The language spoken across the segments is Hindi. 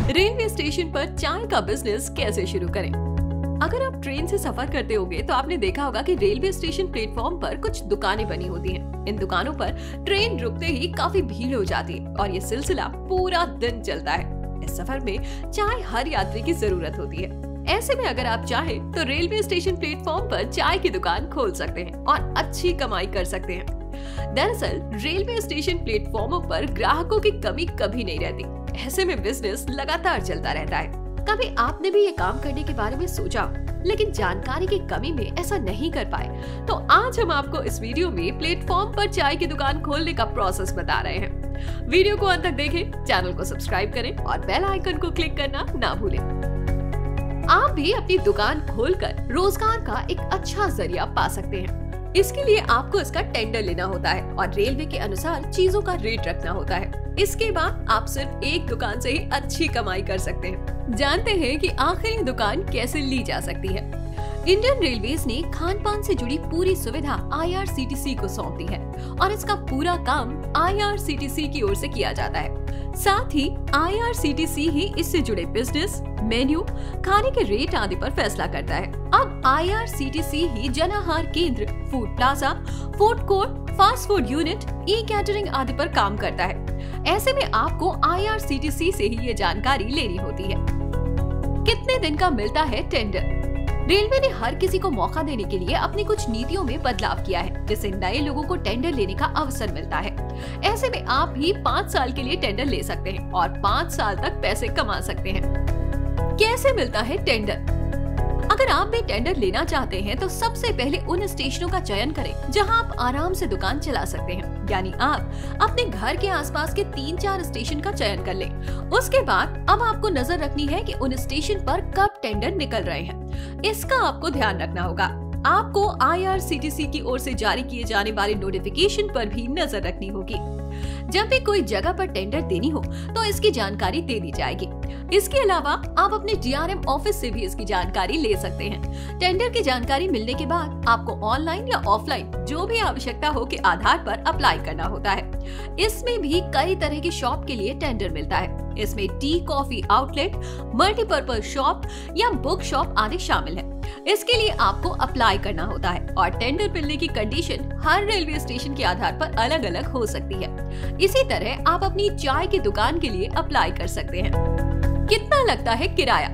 रेलवे स्टेशन पर चाय का बिजनेस कैसे शुरू करें? अगर आप ट्रेन से सफर करते होंगे तो आपने देखा होगा कि रेलवे स्टेशन प्लेटफॉर्म पर कुछ दुकानें बनी होती हैं। इन दुकानों पर ट्रेन रुकते ही काफी भीड़ हो जाती है और ये सिलसिला पूरा दिन चलता है। इस सफर में चाय हर यात्री की जरूरत होती है। ऐसे में अगर आप चाहें तो रेलवे स्टेशन प्लेटफॉर्म पर चाय की दुकान खोल सकते हैं और अच्छी कमाई कर सकते हैं। दरअसल रेलवे स्टेशन प्लेटफॉर्मों पर ग्राहकों की कमी कभी नहीं रहती। ऐसे में बिजनेस लगातार चलता रहता है। कभी आपने भी ये काम करने के बारे में सोचा लेकिन जानकारी की कमी में ऐसा नहीं कर पाए? तो आज हम आपको इस वीडियो में प्लेटफॉर्म पर चाय की दुकान खोलने का प्रोसेस बता रहे हैं। वीडियो को अंत तक देखें, चैनल को सब्सक्राइब करें और बेल आइकन को क्लिक करना ना भूलें। आप भी अपनी दुकान खोलकर रोजगार का एक अच्छा जरिया पा सकते हैं। इसके लिए आपको इसका टेंडर लेना होता है और रेलवे के अनुसार चीजों का रेट रखना होता है। इसके बाद आप सिर्फ एक दुकान से ही अच्छी कमाई कर सकते हैं। जानते हैं कि आखिर ये दुकान कैसे ली जा सकती है। इंडियन रेलवेज ने खान पान से जुड़ी पूरी सुविधा IRCTC को सौंप दी है और इसका पूरा काम IRCTC की ओर से किया जाता है। साथ ही IRCTC ही इससे जुड़े बिजनेस, मेन्यू, खाने के रेट आदि पर फैसला करता है। अब IRCTC ही जन आहार केंद्र, food plaza, food court, fast food unit, catering आदि पर काम करता है। ऐसे में आपको IRCTC से ही ये जानकारी लेनी होती है। कितने दिन का मिलता है टेंडर? रेलवे ने हर किसी को मौका देने के लिए अपनी कुछ नीतियों में बदलाव किया है, जिससे नए लोगों को टेंडर लेने का अवसर मिलता है। ऐसे में आप भी 5 साल के लिए टेंडर ले सकते हैं और 5 साल तक पैसे कमा सकते हैं। कैसे मिलता है टेंडर? अगर आप भी टेंडर लेना चाहते हैं तो सबसे पहले उन स्टेशनों का चयन करें जहां आप आराम से दुकान चला सकते हैं। यानी आप अपने घर के आसपास के 3-4 स्टेशन का चयन कर लें। उसके बाद अब आपको नजर रखनी है कि उन स्टेशन पर कब टेंडर निकल रहे हैं। इसका आपको ध्यान रखना होगा। आपको IRCTC की ओर से जारी किए जाने वाले नोटिफिकेशन पर भी नजर रखनी होगी। जब भी कोई जगह पर टेंडर देनी हो तो इसकी जानकारी दे दी जाएगी। इसके अलावा आप अपने DRM ऑफिस से भी इसकी जानकारी ले सकते हैं। टेंडर की जानकारी मिलने के बाद आपको ऑनलाइन या ऑफलाइन जो भी आवश्यकता हो के आधार पर अप्लाई करना होता है। इसमें भी कई तरह की शॉप के लिए टेंडर मिलता है। इसमें tea, coffee outlet, multipurpose shop या बुक शॉप आदि शामिल है। इसके लिए आपको अप्लाई करना होता है और टेंडर मिलने की कंडीशन हर रेलवे स्टेशन के आधार पर अलग अलग हो सकती है। इसी तरह आप अपनी चाय की दुकान के लिए अप्लाई कर सकते हैं। कितना लगता है किराया?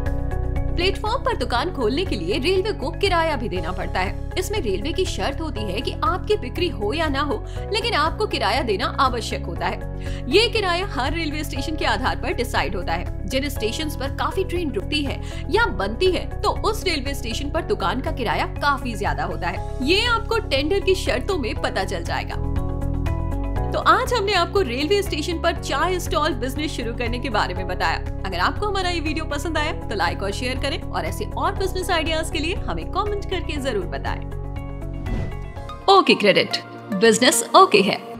प्लेटफॉर्म पर दुकान खोलने के लिए रेलवे को किराया भी देना पड़ता है। इसमें रेलवे की शर्त होती है कि आपकी बिक्री हो या ना हो, लेकिन आपको किराया देना आवश्यक होता है। ये किराया हर रेलवे स्टेशन के आधार पर डिसाइड होता है। जिन स्टेशन पर काफी ट्रेन रुकती है या बनती है तो उस रेलवे स्टेशन पर दुकान का किराया काफी ज्यादा होता है। ये आपको टेंडर की शर्तों में पता चल जाएगा। तो आज हमने आपको रेलवे स्टेशन पर चाय स्टॉल बिजनेस शुरू करने के बारे में बताया। अगर आपको हमारा ये वीडियो पसंद आया तो लाइक और शेयर करें और ऐसे और बिजनेस आइडियाज के लिए हमें कमेंट करके जरूर बताएं। ओके क्रेडिट, बिजनेस ओके है।